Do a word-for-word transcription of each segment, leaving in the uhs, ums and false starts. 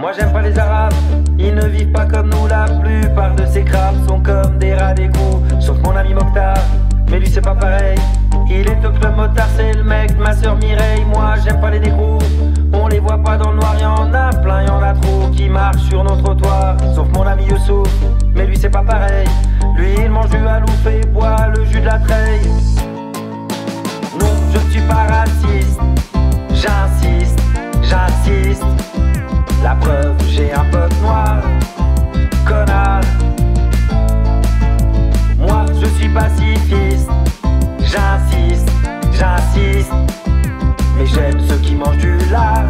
Moi j'aime pas les arabes, ils ne vivent pas comme nous. La plupart de ces crabes sont comme des rats d'égout. Sauf mon ami Mokhtar, mais lui c'est pas pareil. Il est au club motard, c'est le mec de ma soeur Mireille. Moi j'aime pas les négros, on les voit pas dans le noir. Y'en a plein, y'en a trop qui marchent sur nos trottoirs. Sauf mon ami Youssouf, mais lui c'est pas pareil. Lui il mange du halouf et boit le jus de la treille. Non, je ne suis pas raciste, j'insiste, j'insiste. La preuve, j'ai un pote noir, connard. Moi je suis pacifiste, j'insiste, j'insiste. Mais j'aime ceux qui mangent du lard.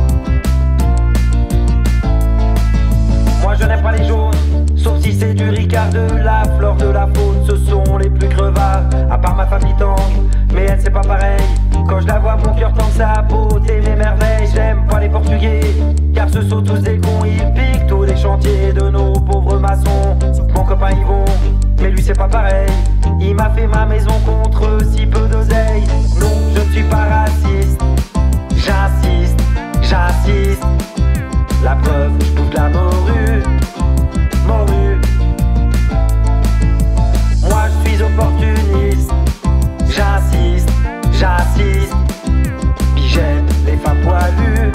Moi je n'aime pas les jaunes, sauf si c'est du Ricard. De la flore, de la faune, ce sont les plus crevards. À part ma famille Tang, mais elle c'est pas pareil. Quand je la vois mon cœur tend sa beauté m'émerveille. J'aime pas les Portugais, car ce sont tous des cons. Ils piquent tous les chantiers de nos pauvres maçons. Sauf mon copain Yvon, mais lui c'est pas pareil. Il m'a fait ma maison contre si peu d'oseille. Non, je ne suis pas raciste, j'insiste, j'insiste. La preuve, je bouffe de la morue, morue. Moi je suis opportuniste, j'insiste, j'insiste. Puis j'aime les femmes poilues.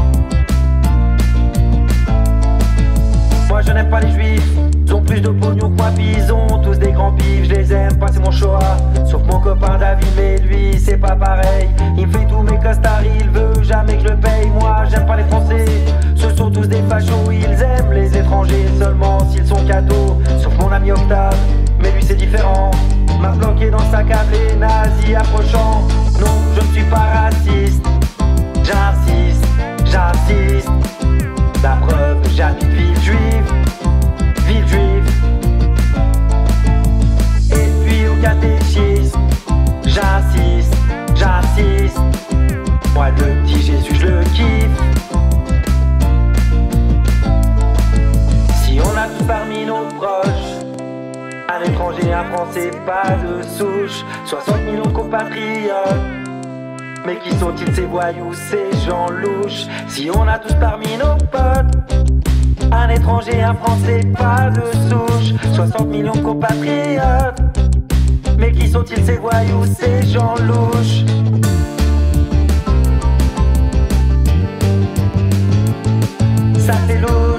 Moi je n'aime pas les juifs, ils ont plus de pognon que moi. Puis ils ont tous des grands pifs, je les aime pas, c'est mon choix. Sauf mon copain David, mais lui c'est pas pareil. Il me fait tous mes costards, il veut jamais que je le paye. Moi j'aime pas les Français, ce sont tous des fachos. Ils aiment les étrangers seulement s'ils sont cadeaux. Sauf mon ami Octave, mais lui c'est différent. M'a bloqué dans sa cave, les nazis approchant. Non, je ne suis pas raciste, j'insiste, j'insiste. La preuve, j'habite ville juive, ville juive. Et puis au catéchisme, j'insiste, j'insiste. Moi le petit Jésus je le kiffe. Si on a tous parmi nos proches un étranger, un français, pas de souche, soixante millions de compatriotes. Mais qui sont-ils ces voyous, ces gens louches? Si on a tous parmi nos potes un étranger, un français, pas de souche, soixante millions de compatriotes. Mais qui sont-ils ces voyous, ces gens louches? Ça fait lourd.